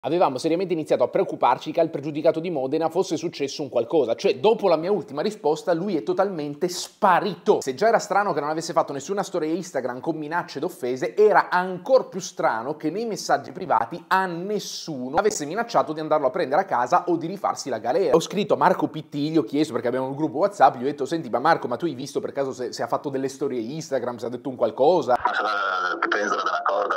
Avevamo seriamente iniziato a preoccuparci che al pregiudicato di Modena fosse successo un qualcosa, cioè dopo la mia ultima risposta lui è totalmente sparito. Se già era strano che non avesse fatto nessuna storia Instagram con minacce ed offese, era ancora più strano che nei messaggi privati a nessuno avesse minacciato di andarlo a prendere a casa o di rifarsi la galera. Ho scritto a Marco PT, gli ho chiesto, perché abbiamo un gruppo WhatsApp, gli ho detto: senti, ma Marco, ma tu hai visto per caso se ha fatto delle storie Instagram, se ha detto un qualcosa? Penso della corda,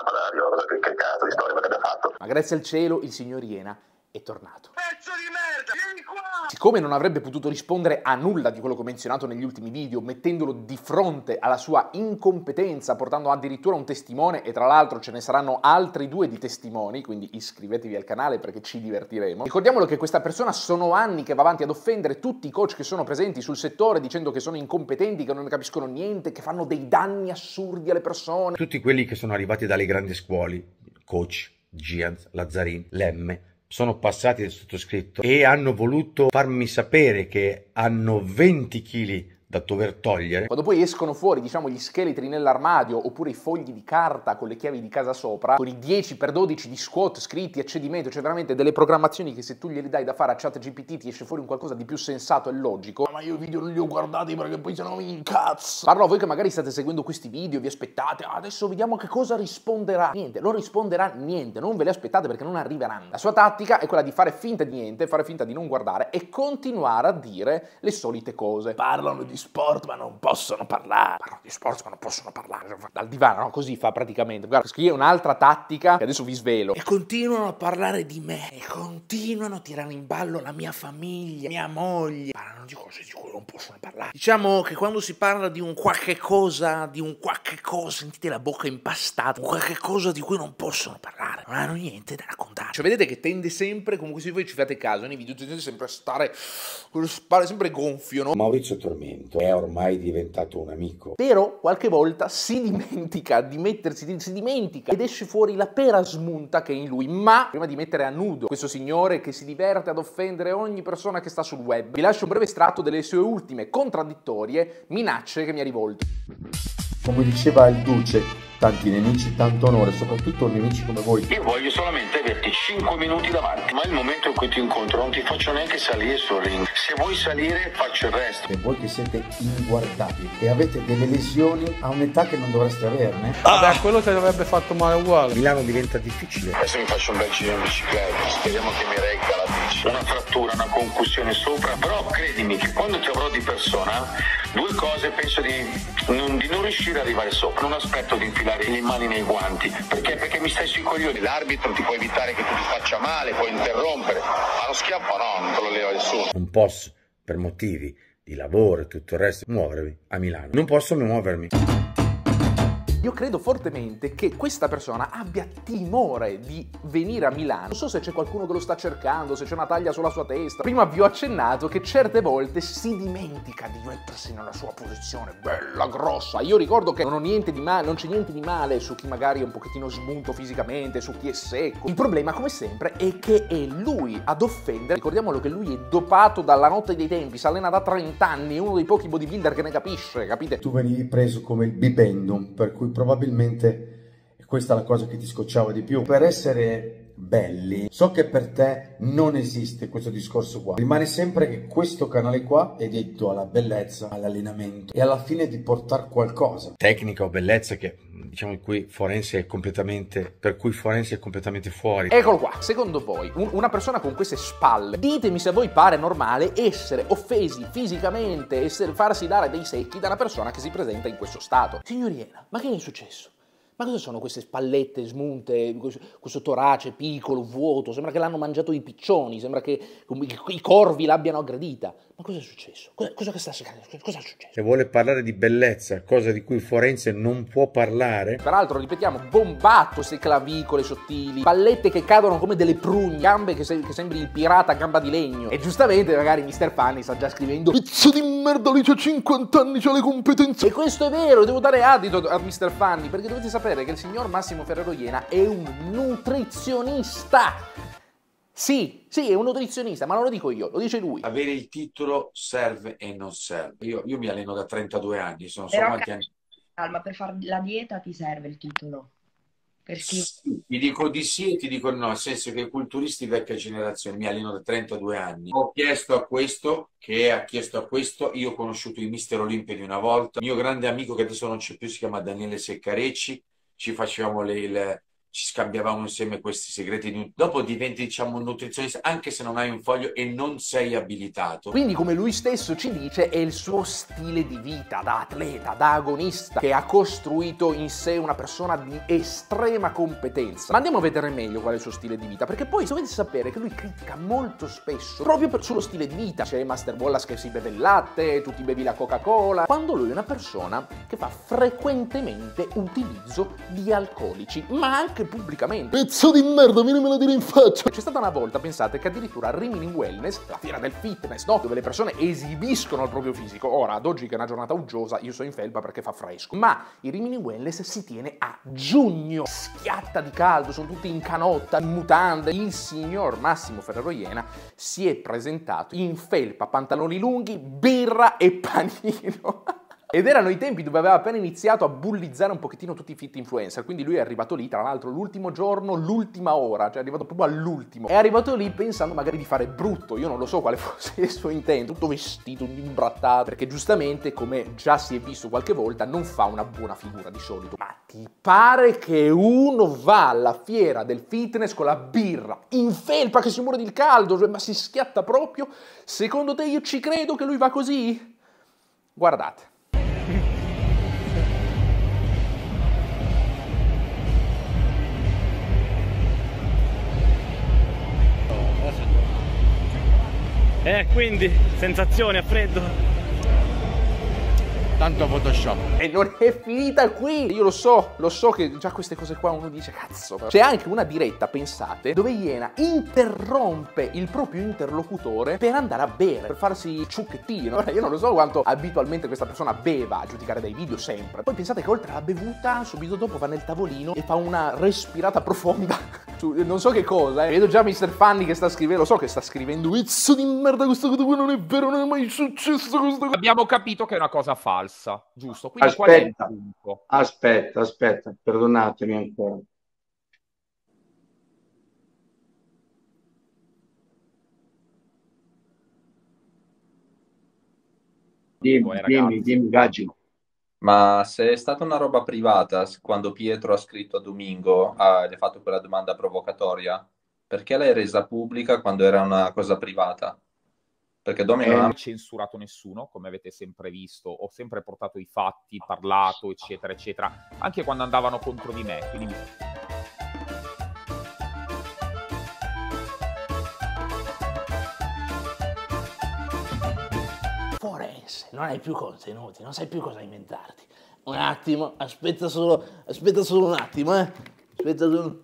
che cazzo di storia avrebbe fatto. Ma grazie al cielo il signor Iena è tornato. Pezzo di merda, vieni qua! Siccome non avrebbe potuto rispondere a nulla di quello che ho menzionato negli ultimi video, mettendolo di fronte alla sua incompetenza, portando addirittura un testimone, e tra l'altro ce ne saranno altri 2 di testimoni, quindi iscrivetevi al canale perché ci divertiremo. Ricordiamolo che questa persona sono anni che va avanti ad offendere tutti i coach che sono presenti sul settore, dicendo che sono incompetenti, che non ne capiscono niente, che fanno dei danni assurdi alle persone. Tutti quelli che sono arrivati dalle grandi scuole, coach, Gianz, Lazzarin, Lemme, sono passati del sottoscritto e hanno voluto farmi sapere che hanno 20 kg da dover togliere. Quando poi escono fuori, diciamo, gli scheletri nell'armadio oppure i fogli di carta con le chiavi di casa sopra, con i 10x12 di squat scritti a cedimento, cioè veramente delle programmazioni che se tu glieli dai da fare a ChatGPT ti esce fuori un qualcosa di più sensato e logico. Ma io i video non li ho guardati perché poi sennò mi incazzo. Parlo a voi che magari state seguendo questi video, vi aspettate, adesso vediamo che cosa risponderà. Niente, non risponderà niente, non ve le aspettate perché non arriveranno. La sua tattica è quella di fare finta di niente, fare finta di non guardare e continuare a dire le solite cose. Parlano di sport ma non possono parlare. Parlano di sport ma non possono parlare. Dal divano, no? Così fa praticamente. Guarda, qui è un'altra tattica che adesso vi svelo. E continuano a parlare di me. E continuano a tirare in ballo la mia famiglia, mia moglie. Parlano di cose di cui non possono parlare. Diciamo che quando si parla di un qualche cosa, sentite la bocca impastata, un qualche cosa di cui non possono parlare. Non hanno niente da raccontare. Cioè vedete che tende sempre, comunque se voi ci fate caso, nei video tende sempre a stare con le spalle sempre gonfio, no? Maurizio Tormento è ormai diventato un amico. Però qualche volta si dimentica di mettersi, si dimentica ed esce fuori la pera smunta che è in lui. Ma prima di mettere a nudo questo signore che si diverte ad offendere ogni persona che sta sul web, vi lascio un breve estratto delle sue ultime contraddittorie minacce che mi ha rivolto. Come diceva il Duce, tanti nemici, tanto onore, soprattutto nemici come voi. Io voglio solamente averti 5 minuti davanti, ma il momento in cui ti incontro non ti faccio neanche salire sul ring. Se vuoi salire faccio il resto. E voi che siete inguardabili e avete delle lesioni a un'età che non dovreste averne. Vabbè, quello ti avrebbe fatto male uguale. Milano diventa difficile. Adesso mi faccio un bel giro in bicicletta, speriamo che mi regga la bici. Una frattura, una concussione sopra, però credimi che quando ti avrò di persona, 2 cose penso di non riuscire ad arrivare sopra. Non aspetto di infilare le mani nei guanti, perché mi stai sui coglioni. L'arbitro ti può evitare che tu ti faccia male, puoi interrompere, ma lo schiaffo no, non te lo leva nessuno. Non posso, per motivi di lavoro e tutto il resto, muovermi a Milano. Non posso muovermi. Io credo fortemente che questa persona abbia timore di venire a Milano. Non so se c'è qualcuno che lo sta cercando, se c'è una taglia sulla sua testa. Prima vi ho accennato che certe volte si dimentica di mettersi nella sua posizione bella grossa. Io ricordo che non c'è niente di male su chi magari è un pochettino smunto fisicamente, su chi è secco. Il problema, come sempre, è che è lui ad offendere. Ricordiamolo che lui è dopato dalla notte dei tempi, si allena da 30 anni, è uno dei pochi bodybuilder che ne capisce, capite? Tu venivi preso come il bibendum, per cui probabilmente questa è la cosa che ti scocciava di più. Per essere belli, so che per te non esiste questo discorso qua. Rimane sempre che questo canale qua è dedito alla bellezza, all'allenamento e alla fine di portare qualcosa. Tecnica o bellezza che diciamo per cui forense è completamente fuori. Eccolo qua. Secondo voi, una persona con queste spalle, ditemi se a voi pare normale essere offesi fisicamente, farsi dare dei secchi da una persona che si presenta in questo stato. Signorina, ma che è successo? Ma cosa sono queste spallette smunte, questo torace piccolo, vuoto? Sembra che l'hanno mangiato i piccioni, sembra che i corvi l'abbiano aggredita. Ma cosa è successo? Cosa è successo? Se vuole parlare di bellezza, cosa di cui il forense non può parlare. Peraltro, ripetiamo, bombato queste clavicole sottili, pallette che cadono come delle prugne, gambe che sembri il pirata a gamba di legno. E giustamente magari Mr. Fanny sta già scrivendo: pizzo di merda, lì c'ha 50 anni, c'ha le competenze. E questo è vero, devo dare adito a Mr. Fanny, perché dovete sapere che il signor Massimo Ferrero Iena è un nutrizionista. Sì, è un nutrizionista, ma non lo dico io, lo dice lui. Avere il titolo serve e non serve. Io mi alleno da 32 anni, sono Però quanti anni. calma, per fare la dieta ti serve il titolo. Perché Sì, ti dico di sì e ti dico no, nel senso che i culturisti vecchia generazione, mi alleno da 32 anni. Ho chiesto a questo, che ha chiesto a questo, io ho conosciuto il Mister Olimpia di una volta, il mio grande amico che adesso non c'è più, si chiama Daniele Seccarecci, ci facevamo ci scambiavamo insieme questi segreti. Dopo diventi, diciamo, un nutrizionista, anche se non hai un foglio e non sei abilitato. Quindi, come lui stesso ci dice, è il suo stile di vita da atleta, da agonista, che ha costruito in sé una persona di estrema competenza. Ma andiamo a vedere meglio qual è il suo stile di vita, perché poi dovete sapere che lui critica molto spesso proprio sullo stile di vita. C'è Master Wallace che si beve il latte, tu ti bevi la Coca-Cola, quando lui è una persona che fa frequentemente utilizzo di alcolici, ma anche pubblicamente. Pezzo di merda, vienimelo a dire in faccia! C'è stata una volta, pensate, che addirittura a Rimini Wellness, la fiera del fitness, no? Dove le persone esibiscono il proprio fisico. Ora, ad oggi che è una giornata uggiosa, io sono in felpa perché fa fresco. Ma il Rimini Wellness si tiene a giugno. Schiatta di caldo, sono tutti in canotta, in mutande. Il signor Massimo Ferrero Iena si è presentato in felpa, pantaloni lunghi, birra e panino. Ed erano i tempi dove aveva appena iniziato a bullizzare un pochettino tutti i fit influencer, quindi lui è arrivato lì, tra l'altro l'ultimo giorno, l'ultima ora, cioè è arrivato proprio all'ultimo. È arrivato lì pensando magari di fare brutto, io non lo so quale fosse il suo intento, tutto vestito, imbrattato, perché giustamente, come già si è visto qualche volta, non fa una buona figura di solito. Ma ti pare che uno va alla fiera del fitness con la birra, in felpa che si muore di caldo, cioè, ma si schiatta proprio? Secondo te io ci credo che lui va così? Guardate. Quindi, sensazioni a freddo? Tanto Photoshop. E non è finita qui! Io lo so che già queste cose qua uno dice cazzo. C'è anche una diretta, pensate, dove Iena interrompe il proprio interlocutore per andare a bere, per farsi il ciucchettino. Ora, io non lo so quanto abitualmente questa persona beva, a giudicare dai video sempre. Poi pensate che oltre alla bevuta, subito dopo va nel tavolino e fa una respirata profonda su non so che cosa, Vedo già Mr. Fanny che sta scrivendo, lo so che sta scrivendo pezzo di merda, questa cosa qui non è vero, non è mai successo questo. Abbiamo capito che è una cosa falsa, giusto? Quindi qual è il punto? Aspetta, perdonatemi ancora. Dimmi, Gaggi. Ma se è stata una roba privata, quando Pietro ha scritto a Domingo, gli ha fatto quella domanda provocatoria, perché l'hai resa pubblica quando era una cosa privata? Perché Domi non ha censurato nessuno, come avete sempre visto, ho sempre portato i fatti, parlato, eccetera, eccetera, anche quando andavano contro di me. Quindi... Forense, non hai più contenuti, non sai più cosa inventarti. Un attimo, aspetta solo un attimo, Aspetta solo...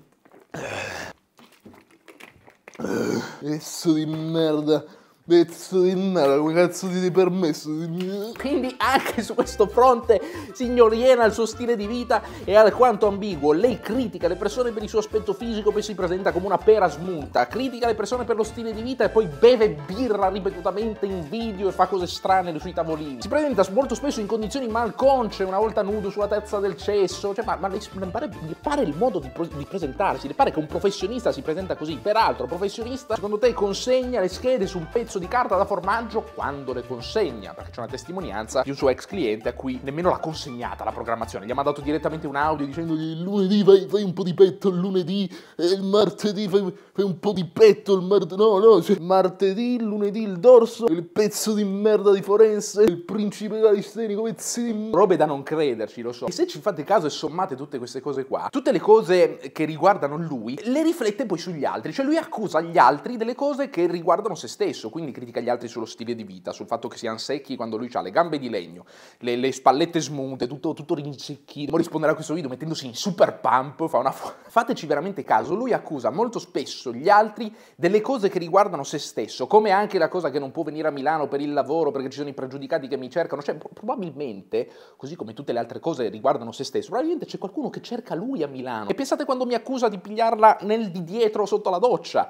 Pezzo di merda, come cazzo ti sei permesso? Quindi anche su questo fronte, signor Iena, il suo stile di vita è alquanto ambiguo. Lei critica le persone per il suo aspetto fisico, poi si presenta come una pera smunta, critica le persone per lo stile di vita e poi beve birra ripetutamente in video e fa cose strane sui tavolini. Si presenta molto spesso in condizioni malconce, una volta nudo sulla tazza del cesso, cioè, ma le pare il modo di presentarsi, le pare che un professionista si presenta così. Peraltro, professionista, secondo te, consegna le schede su un pezzo di carta da formaggio quando le consegna, perché c'è una testimonianza di un suo ex cliente a cui nemmeno l'ha consegnata la programmazione, gli ha mandato direttamente un audio dicendo che il lunedì fai un po' di petto, il lunedì e il martedì fai un po' di petto, il martedì, il lunedì il dorso, il pezzo di merda di forense, il principe calistenico, pezzi di robe da non crederci, lo so. E se ci fate caso e sommate tutte queste cose qua, tutte le cose che riguardano lui, le riflette poi sugli altri, cioè lui accusa gli altri delle cose che riguardano se stesso, quindi critica gli altri sullo stile di vita, sul fatto che siano secchi quando lui ha le gambe di legno, le spallette smunte, tutto rinsecchito. Ora risponderà a questo video mettendosi in super pump, fa una fateci veramente caso, lui accusa molto spesso gli altri delle cose che riguardano se stesso, come anche la cosa che non può venire a Milano per il lavoro perché ci sono i pregiudicati che mi cercano, cioè probabilmente, così come tutte le altre cose riguardano se stesso, probabilmente c'è qualcuno che cerca lui a Milano. E pensate quando mi accusa di pigliarla di dietro sotto la doccia.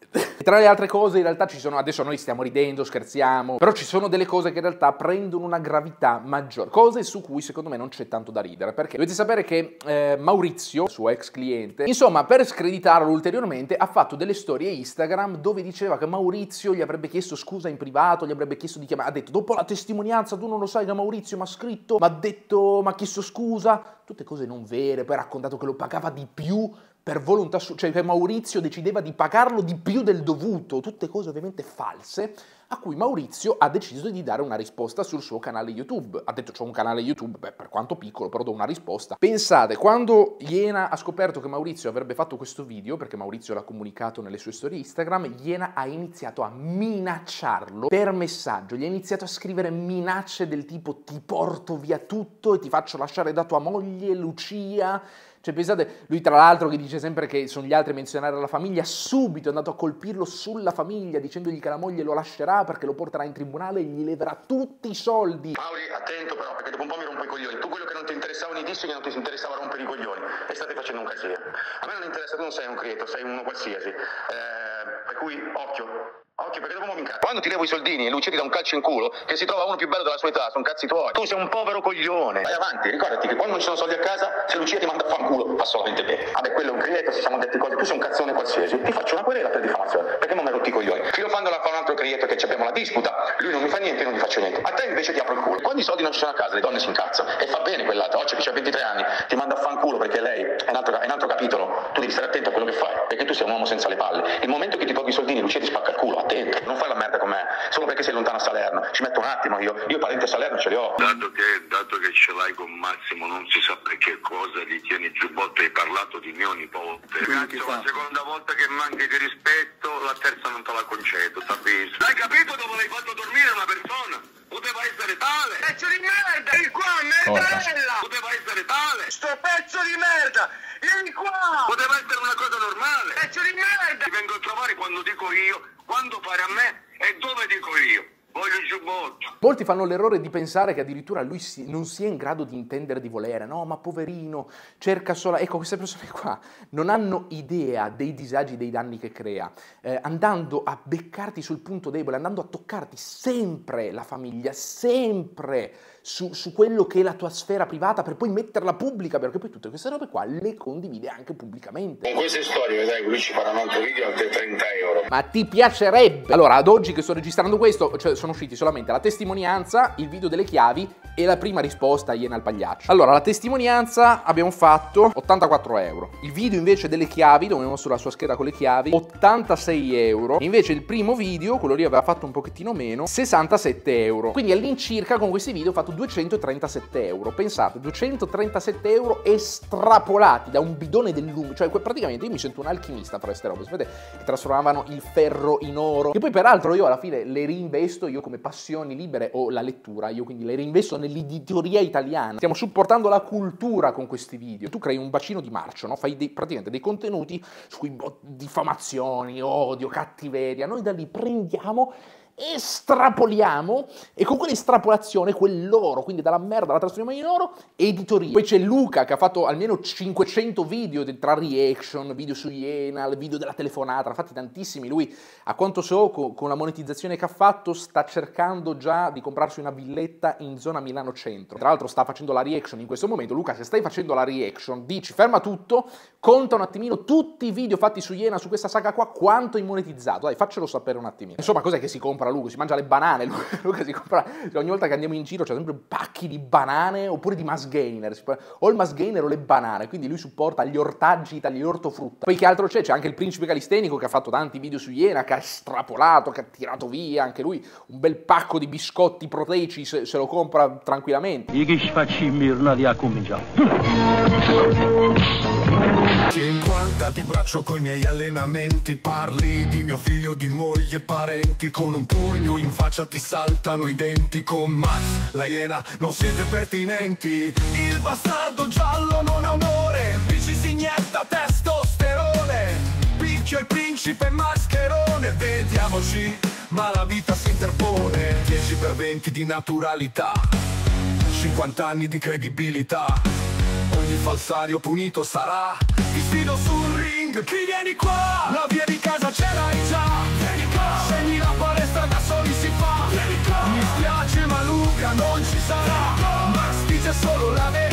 Tra le altre cose in realtà ci sono, adesso noi stiamo ridendo, scherziamo, però ci sono delle cose che in realtà prendono una gravità maggiore, cose su cui secondo me non c'è tanto da ridere, perché dovete sapere che Maurizio, suo ex cliente, insomma per screditarlo ulteriormente ha fatto delle storie Instagram dove diceva che Maurizio gli avrebbe chiesto scusa in privato, gli avrebbe chiesto di chiamare, ha detto dopo la testimonianza tu non lo sai che Maurizio mi ha scritto, mi ha chiesto scusa, tutte cose non vere, poi ha raccontato che lo pagava di più per volontà sua, cioè che Maurizio decideva di pagarlo di più del dovuto, tutte cose ovviamente false, a cui Maurizio ha deciso di dare una risposta sul suo canale YouTube. Ha detto c'ho un canale YouTube, beh, per quanto piccolo, però do una risposta. Pensate, quando Iena ha scoperto che Maurizio avrebbe fatto questo video, perché Maurizio l'ha comunicato nelle sue storie Instagram, Iena ha iniziato a minacciarlo per messaggio, gli ha iniziato a scrivere minacce del tipo ti porto via tutto e ti faccio lasciare da tua moglie Lucia. Cioè pensate, lui tra l'altro che dice sempre che sono gli altri a menzionare la famiglia, subito è andato a colpirlo sulla famiglia dicendogli che la moglie lo lascerà perché lo porterà in tribunale e gli leverà tutti i soldi. Mauri, attento però, perché dopo un po' mi rompo i coglioni. Tu quello che non ti interessava nei dissi che non ti interessava rompere i coglioni e state facendo un casino. A me non interessa, tu non sei un creator, sei uno qualsiasi. Per cui, occhio, perché dopo mi incazzo. Quando ti levo i soldini e Lucia ti dà un calcio in culo, che si trova uno più bello della sua età, sono cazzi tuoi. Tu sei un povero coglione. Vai avanti, ricordati che quando non ci sono soldi a casa, se Lucia ti manda a fanculo, fa solamente bene. Vabbè, quello è un creator, ci siamo detti cose, tu sei un cazzone qualsiasi. Ti faccio una querela per diffamazione, perché non mi hai rotti i coglioni. Fino a quando la fa un altro creator che abbiamo la disputa, lui non mi fa niente e non gli faccio niente. A te invece ti apro il culo. Quando i soldi non ci sono a casa, le donne si incazzano. E fa bene quell'altro. Oggi che c'ha 23 anni, ti manda a fanculo perché lei è un altro capitolo. Tu devi stare attento a quello che fai, perché tu sei un uomo senza le palle. Il momento che ti togli i soldini, Lucia ti spacca il culo, attento. Non fai la merda con me, solo perché sei lontano a Salerno. Ci metto un attimo io parenti a Salerno ce li ho. Dato che ce l'hai con Massimo, non si sa per che cosa gli tieni giù botte, hai parlato di mio nipote. Ragazzo, la seconda volta che manchi di rispetto, la terza non te la concedo, capisci? Hai capito dove l'hai fatto dormire una persona? Poteva essere tale. Pezzo di merda, vieni qua, merdarella! Poteva essere tale. Sto pezzo di merda, vieni qua! Poteva essere una cosa normale. Pezzo di merda! Ti vengo a trovare quando dico io, quando pare a me e dove dico io. Voglio il giubbotto. Molti fanno l'errore di pensare che addirittura lui non sia in grado di intendere di volere. No, ma poverino, cerca solo... Ecco, queste persone qua non hanno idea dei disagi, dei danni che crea. Andando a beccarti sul punto debole, andando a toccarti sempre la famiglia, sempre su quello che è la tua sfera privata per poi metterla pubblica, perché poi tutte queste robe qua le condivide anche pubblicamente. Con queste storie, vedrai, lui ci farà un altro video altri 30 euro. Ma ti piacerebbe? Allora, ad oggi che sto registrando questo, cioè sono usciti solamente la testimonianza, il video delle chiavi e la prima risposta a Iena al pagliaccio. Allora, la testimonianza abbiamo fatto 84 euro. Il video invece delle chiavi, dove mostro la sua scheda con le chiavi, 86 euro. Invece il primo video, quello lì aveva fatto un pochettino meno, 67 euro. Quindi all'incirca con questi video ho fatto 237 euro. Pensate, 237 euro estrapolati da un bidone del lume. Cioè praticamente io mi sento un alchimista per queste robe. Sapete che trasformavano il ferro in oro. E poi peraltro io alla fine le reinvesto, io come passioni libere ho la lettura, io quindi le reinvesto nell'editoria italiana. Stiamo supportando la cultura con questi video. Tu crei un bacino di marcio, no? Fai praticamente dei contenuti su cui diffamazioni, odio, cattiveria. Noi da lì prendiamo, estrapoliamo e con quell'estrapolazione quell'oro, quindi dalla merda la trasformiamo in oro, editoria. Poi c'è Luca che ha fatto almeno 500 video tra reaction, video su Iena, il video della telefonata, ne ha fatti tantissimi. Lui, a quanto so, con la monetizzazione che ha fatto sta cercando già di comprarsi una villetta in zona Milano Centro. Tra l'altro sta facendo la reaction in questo momento. Luca, se stai facendo la reaction, dici ferma tutto, conta un attimino tutti i video fatti su Iena, su questa saga qua, quanto hai monetizzato, dai, faccelo sapere un attimino. Insomma, cos'è che si compra Luca? Si mangia le banane, Luca si compra, ogni volta che andiamo in giro c'è sempre pacchi di banane oppure di mass gainer, o il mass gainer o le banane, quindi lui supporta gli ortaggi italiani, l'ortofrutta. Poi che altro c'è? C'è anche il principe calistenico che ha fatto tanti video su Iena, che ha estrapolato, che ha tirato via, anche lui un bel pacco di biscotti proteici se lo compra tranquillamente. 50 ti braccio coi miei allenamenti, parli di mio figlio, di moglie, parenti, con un pugno in faccia ti saltano i denti. Con Max, la Iena, non siete pertinenti. Il bastardo giallo non ha onore, bici si inietta testosterone, picchio il principe mascherone, vediamoci, ma la vita si interpone. 10/20 di naturalità, 50 anni di credibilità, ogni falsario punito sarà. Ti sfido sul ring, Qui vieni qua, la via di casa ce l'hai già. Vieni qua, segni la palestra da soli si fa. Vieni qua, mi spiace ma Luca non ci sarà. Max dice solo la verità.